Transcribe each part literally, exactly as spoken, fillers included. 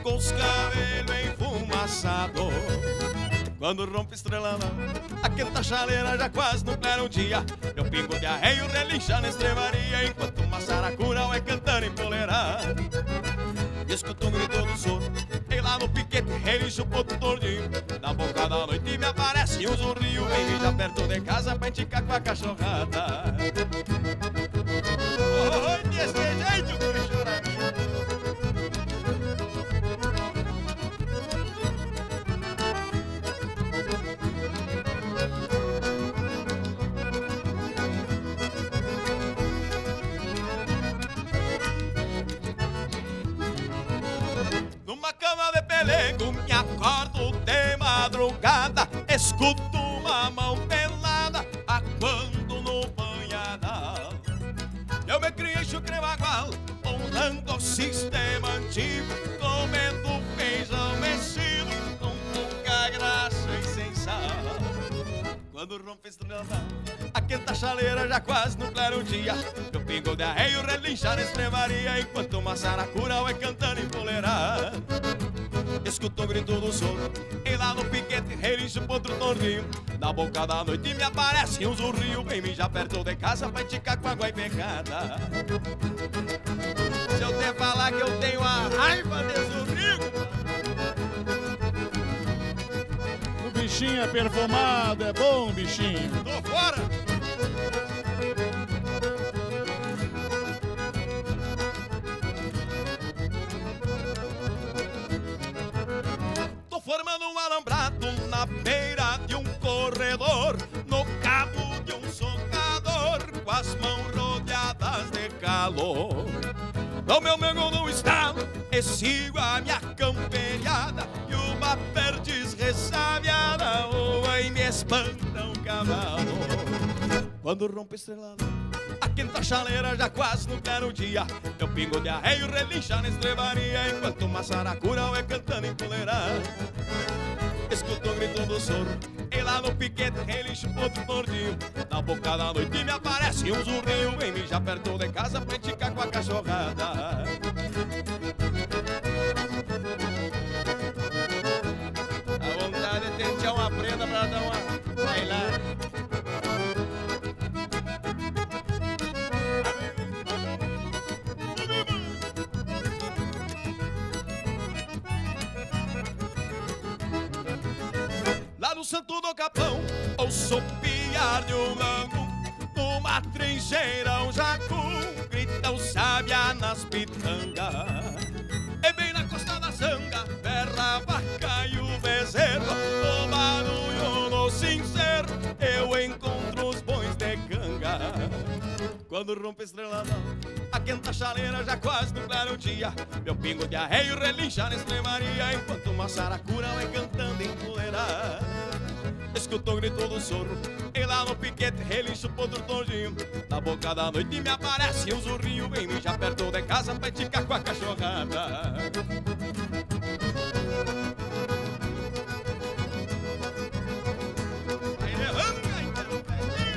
com os cabelos enfumaçados. Quando rompe estrela não, a quinta chaleira já quase não clara um dia. Meu pingo de arreio relincha na estrevaria, enquanto uma saracura vai cantando empoleirada. Escuto um grito do sono, e lá no piquete relincha o ponto tordinho. Na boca da noite me aparece um zurrinho, vem me já perto de casa pra enticar com a cachorrada. Oi, desse jeito que choraria. Numa cama de pelego me acordo de madrugada, escuto uma mão pelada aguando no banhadal. Eu me criei chucre bagual, honrando o sistema antigo, comendo feijão mexido com pouca graça e sem sal. Quando rompe a estrela, a quinta chaleira já quase no claro dia. Meu pingo de arreio relincha na estrevaria, enquanto uma saracura vai cantando empoleirada. Escuto o grito do sono, e lá no piquete relincha o potro tordinho. Na boca da noite me aparece um zurrinho, vem me já perto de casa pra enticar com água e pecada. Se eu te falar que eu tenho a raiva de zurrinho, o bichinho é perfumado, é bom, bichinho. tô fora! Tô formando um alambrado na beira de um corredor, no cabo de um socador, com as mãos rodeadas de calor. No meu mengo no estalo, e sigo a minha camperiada, e uma perdiz ressabiada voa e me espanta um cavalo. Quando rompe a estrela, a quinta chaleira já quase no claro dia. Meu pingo de arreio relincha na estrevaria, enquanto uma saracura vai cantando empoleirada. Escuto o grito do sono, e lá no piquete relincha o outro tordinho. Na boca da noite me aparece um zurrinho, vem me já perto de casa pra enticar com a cachorrada. A vontade de tentear uma prenda pra dar uma bailada. Lá no Santo do Capão, ouço piar de um lambu, numa trincheira um jacu, grita o sábia nas pitangas. E bem na costa da sanga, berra a vaca e o bezerro, o barulho no sincero, eu encontro os bois de canga. Quando rompe a estrela, a quinta chaleira já quase no claro dia. Meu pingo de arreio relincha na estrevaria, enquanto uma saracura vai cantando empoleirada. Escuto o grito do sorro, e lá no piquete relincha o potro tordinho. Na boca da noite me aparece um zurrinho, vem me já perto de casa pra enticar com a cachorrada. Vai levando, gaiteiro,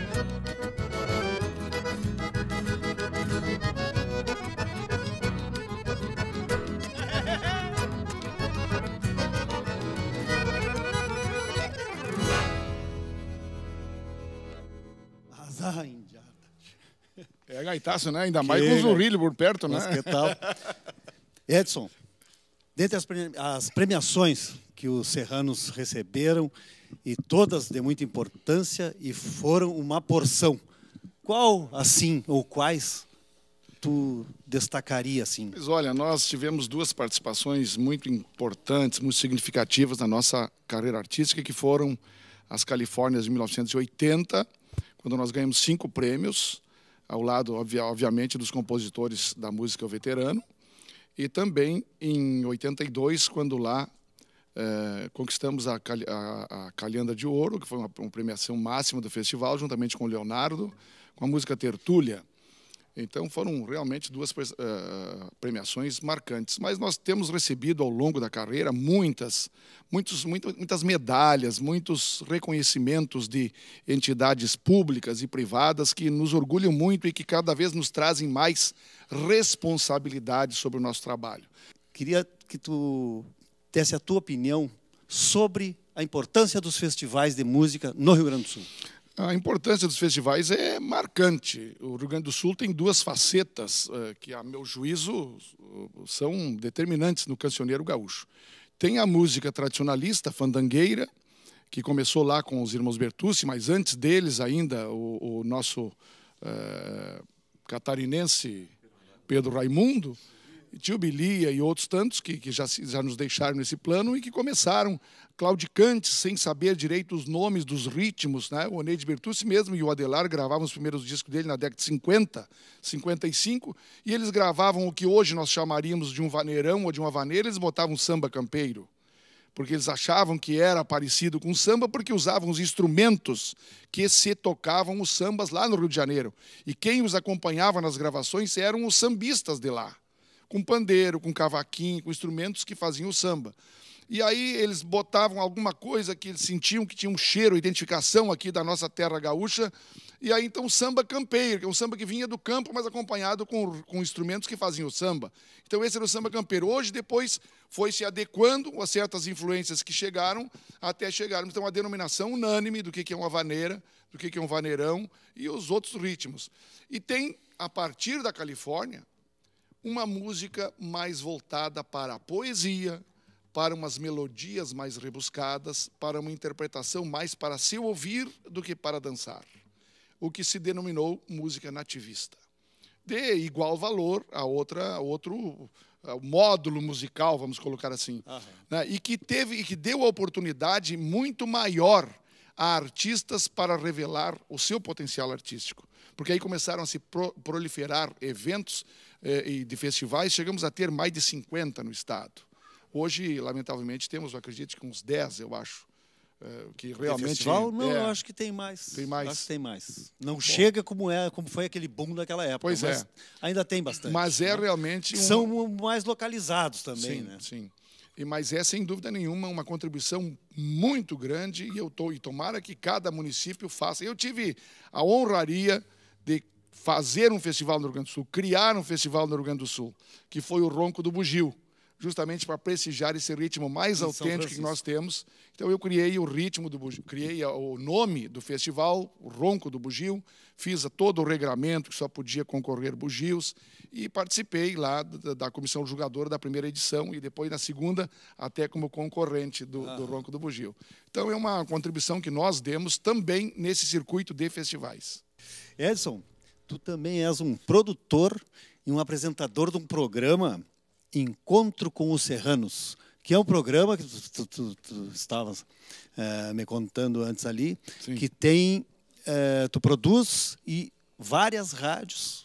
Ah, indiada. É gaitaço, né? Ainda mais Que com o zurrilho por perto, né? Mas que tal? Edson, dentre as, pre- as premiações que os serranos receberam, e todas de muita importância, e foram uma porção, qual, assim, ou quais, tu destacaria, assim? Mas olha, nós tivemos duas participações muito importantes, muito significativas na nossa carreira artística, que foram as Califórnias de mil novecentos e oitenta, quando nós ganhamos cinco prêmios, ao lado, obvia, obviamente, dos compositores da música veterano, e também em oitenta e dois, quando lá eh, conquistamos a, a, a Calhanda de Ouro, que foi uma, uma premiação máxima do festival, juntamente com o Leonardo, com a música Tertúlia. Então, foram realmente duas uh, premiações marcantes. Mas nós temos recebido, ao longo da carreira, muitas, muitos, muitas, muitas medalhas, muitos reconhecimentos de entidades públicas e privadas que nos orgulham muito e que cada vez nos trazem mais responsabilidade sobre o nosso trabalho. queria que tu desse a tua opinião sobre a importância dos festivais de música no Rio Grande do Sul. A importância dos festivais é marcante. O Rio Grande do Sul tem duas facetas que, a meu juízo, são determinantes no cancioneiro gaúcho. Tem a música tradicionalista, fandangueira, que começou lá com os irmãos Bertucci, mas antes deles ainda o, o nosso é, catarinense Pedro Raimundo, Tio Bilia e outros tantos que, que já, já nos deixaram nesse plano e que começaram claudicantes, sem saber direito os nomes dos ritmos, né? O Oneide Bertucci mesmo e o Adelar gravavam os primeiros discos dele na década de cinquenta, cinquenta e cinco, e eles gravavam o que hoje nós chamaríamos de um vaneirão ou de uma vaneira, eles botavam samba campeiro, porque eles achavam que era parecido com samba, porque usavam os instrumentos que se tocavam os sambas lá no Rio de Janeiro. E quem os acompanhava nas gravações eram os sambistas de lá, com pandeiro, com cavaquinho, com instrumentos que faziam o samba. E aí eles botavam alguma coisa que eles sentiam que tinha um cheiro, identificação aqui da nossa terra gaúcha, e aí então samba campeiro, que é um samba que vinha do campo, mas acompanhado com, com instrumentos que faziam o samba. Então esse era o samba campeiro. Hoje, depois, foi se adequando a certas influências que chegaram, até chegarmos então a denominação unânime do que é uma vaneira, do que é um vaneirão e os outros ritmos. E tem, a partir da Califórnia, uma música mais voltada para a poesia, para umas melodias mais rebuscadas, para uma interpretação mais para se ouvir do que para dançar, o que se denominou música nativista. De igual valor a, outra, a outro a módulo musical, vamos colocar assim, uhum. né? e, que teve, e que deu a oportunidade muito maior a artistas para revelar o seu potencial artístico. Porque aí começaram a se pro, proliferar eventos eh, e de festivais, chegamos a ter mais de cinquenta no estado. Hoje, lamentavelmente, temos, eu acredito, que uns dez, eu acho, é, que realmente... Festival? Não, é, eu acho que tem mais. Tem mais? Acho que tem mais. Não Bom, chega como, é, como foi aquele boom daquela época, pois mas é. ainda tem bastante. Mas é né? realmente... Um... São mais localizados também, sim, né? Sim, e, mas é, sem dúvida nenhuma, uma contribuição muito grande e, eu tô, e tomara que cada município faça. Eu tive a honraria de fazer um festival no Rio Grande do Sul, criar um festival no Rio Grande do Sul, que foi o Ronco do Bugio, justamente para prestigiar esse ritmo mais autêntico que nós temos. Então, eu criei o ritmo do bugio, criei o nome do festival, o Ronco do Bugio, fiz todo o regramento, que só podia concorrer bugios, e participei lá da, da comissão julgadora da primeira edição, e depois, na segunda, até como concorrente do, ah. do Ronco do Bugio. Então, é uma contribuição que nós demos também nesse circuito de festivais. Edson, tu também és um produtor e um apresentador de um programa Encontro com os Serranos, que é um programa que tu, tu, tu, tu estavas uh, me contando antes ali, Sim. que tem, uh, tu produz e várias rádios,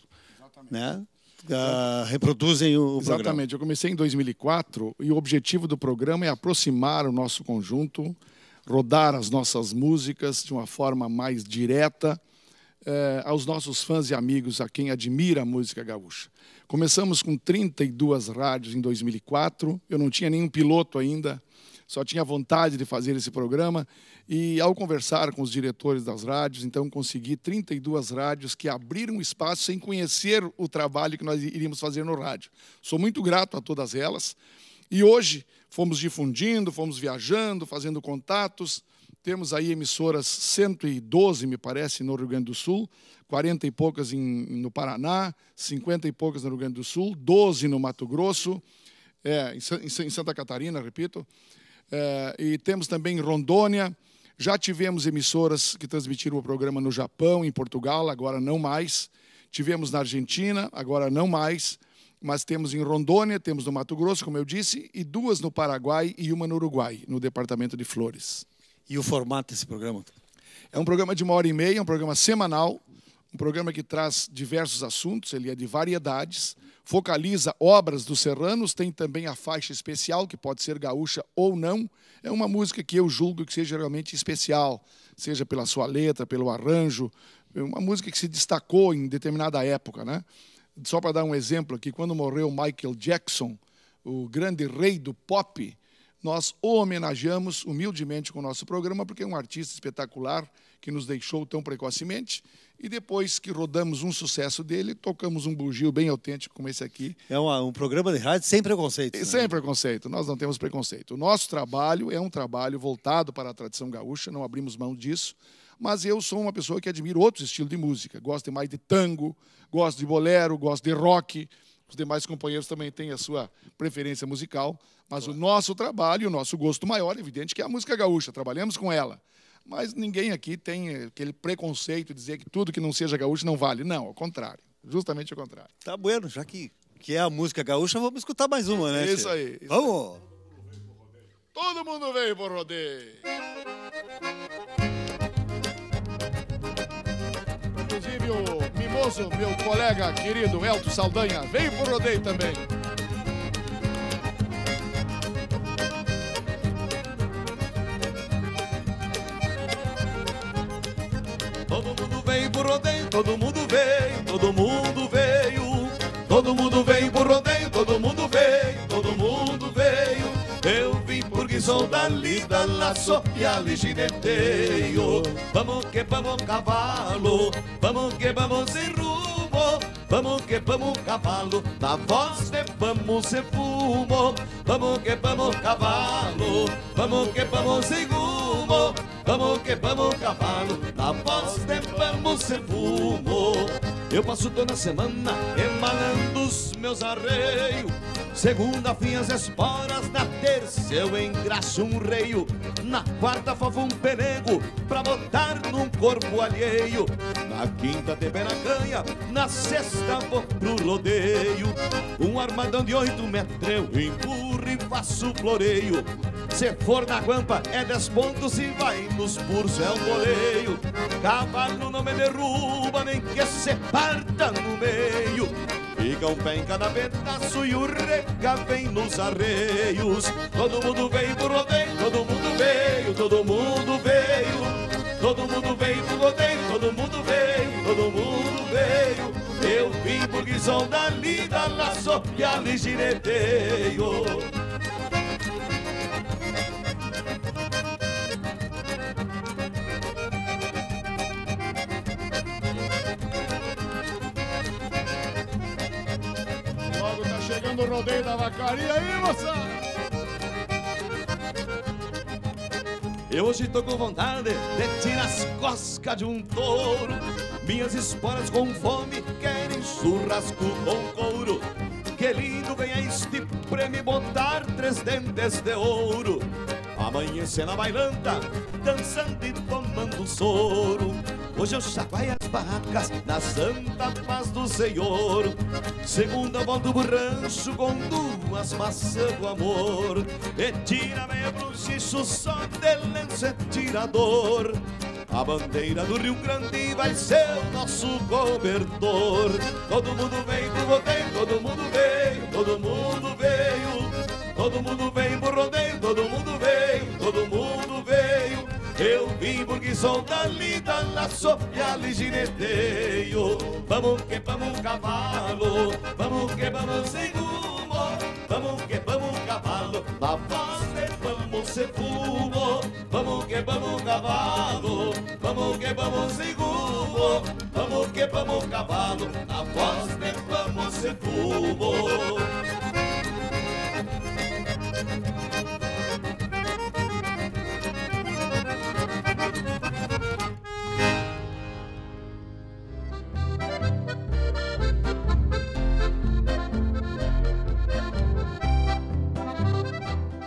né, uh, reproduzem o Exatamente. programa. Exatamente, eu comecei em dois mil e quatro e o objetivo do programa é aproximar o nosso conjunto, rodar as nossas músicas de uma forma mais direta, Eh, aos nossos fãs e amigos, a quem admira a música gaúcha. Começamos com trinta e duas rádios em dois mil e quatro, eu não tinha nenhum piloto ainda, só tinha vontade de fazer esse programa, e ao conversar com os diretores das rádios, então consegui trinta e duas rádios que abriram espaço sem conhecer o trabalho que nós iríamos fazer no rádio. Sou muito grato a todas elas, e hoje fomos difundindo, fomos viajando, fazendo contatos. Temos aí emissoras cento e doze, me parece, no Rio Grande do Sul, quarenta e poucas em, no Paraná, cinquenta e poucas no Rio Grande do Sul, doze no Mato Grosso, é, em, em Santa Catarina, repito, é, e temos também em Rondônia. Já tivemos emissoras que transmitiram o programa no Japão, em Portugal, agora não mais. Tivemos na Argentina, agora não mais. Mas temos em Rondônia, temos no Mato Grosso, como eu disse, e duas no Paraguai e uma no Uruguai, no departamento de Flores. E o formato desse programa? É um programa de uma hora e meia, um programa semanal, um programa que traz diversos assuntos, ele é de variedades, focaliza obras dos serranos, tem também a faixa especial, que pode ser gaúcha ou não. É uma música que eu julgo que seja realmente especial, seja pela sua letra, pelo arranjo, uma música que se destacou em determinada época, né? Só para dar um exemplo aqui, quando morreu Michael Jackson, o grande rei do pop, nós o homenageamos humildemente com o nosso programa, porque é um artista espetacular que nos deixou tão precocemente. E depois que rodamos um sucesso dele, tocamos um bugio bem autêntico como esse aqui. É uma, um programa de rádio sem preconceito. Né? Sem preconceito, nós não temos preconceito. O nosso trabalho é um trabalho voltado para a tradição gaúcha, não abrimos mão disso. Mas eu sou uma pessoa que admira outros estilos de música. Gosto mais de tango, gosto de bolero, gosto de rock. Os demais companheiros também têm a sua preferência musical. Mas claro, o nosso trabalho, o nosso gosto maior, é evidente que é a música gaúcha. Trabalhamos com ela. Mas ninguém aqui tem aquele preconceito de dizer que tudo que não seja gaúcho não vale. Não, ao contrário. Justamente ao contrário. Tá bueno, já que, que é a música gaúcha, vamos escutar mais uma, né? Isso aí. Isso vamos! Aí. Todo mundo veio pro rodeio. Inclusive o mimoso, meu colega querido Elton Saldanha, veio pro rodeio também. Todo mundo veio pro rodeio, todo mundo veio, todo mundo veio. Todo mundo veio pro rodeio, todo mundo veio, todo mundo veio. Eu vim porque sou da lida, laço e ali gineteio. Vamos que vamos cavalo, vamos que vamos sem rumo. Vamos que vamos cavalo, na voz de vamos sem fumo. Vamos que vamos cavalo, vamos que vamos sem rumo. Vamos que vamos cavalo, na voz de vamos sem fumo. Eu passo toda semana emalando os meus arreios. Segunda fim as esporas, na terça eu engraxo um reio. Na quarta favo um perego pra botar num corpo alheio. Na quinta de peracanha, na sexta vou pro rodeio. Um armadão de oito metros eu empurro e faço floreio. Se for na guampa é dez pontos e vai nos pursos é um voleio. Cavalo não me derruba nem que se parta no meio. Fica um pé em cada pedaço e o reca vem nos arreios. Todo mundo veio pro rodeio, todo mundo veio, todo mundo veio. Todo mundo veio pro rodeio, todo mundo veio, todo mundo veio. Eu vim porque sou da lida, laço e ali gineteio. Chegando o rodeio da vacaria aí, moçada! Eu hoje tô com vontade de tirar as coscas de um touro. Minhas esporas com fome querem churrasco com couro. Que lindo vem este prêmio botar três dentes de ouro. Amanhecer na bailanta, dançando e tomando soro. Hoje eu chacoalho as barracas na santa paz do Senhor. Segunda volta do rancho com duas maçãs do amor. E tira meia pro xixo só de lenço é tirador. A bandeira do Rio Grande vai ser o nosso cobertor. Todo mundo veio pro rodeio, todo mundo veio, todo mundo veio. Todo mundo veio pro rodeio, todo mundo veio, todo mundo veio. Eu vim porque sou da lida, laço e ali gineteio. Vamos que vamos cavalo, vamos que vamos sem rumo. Vamos que vamos cavalo, na voz de vamos sem fumo. Vamos que vamos cavalo, vamos que vamos sem rumo.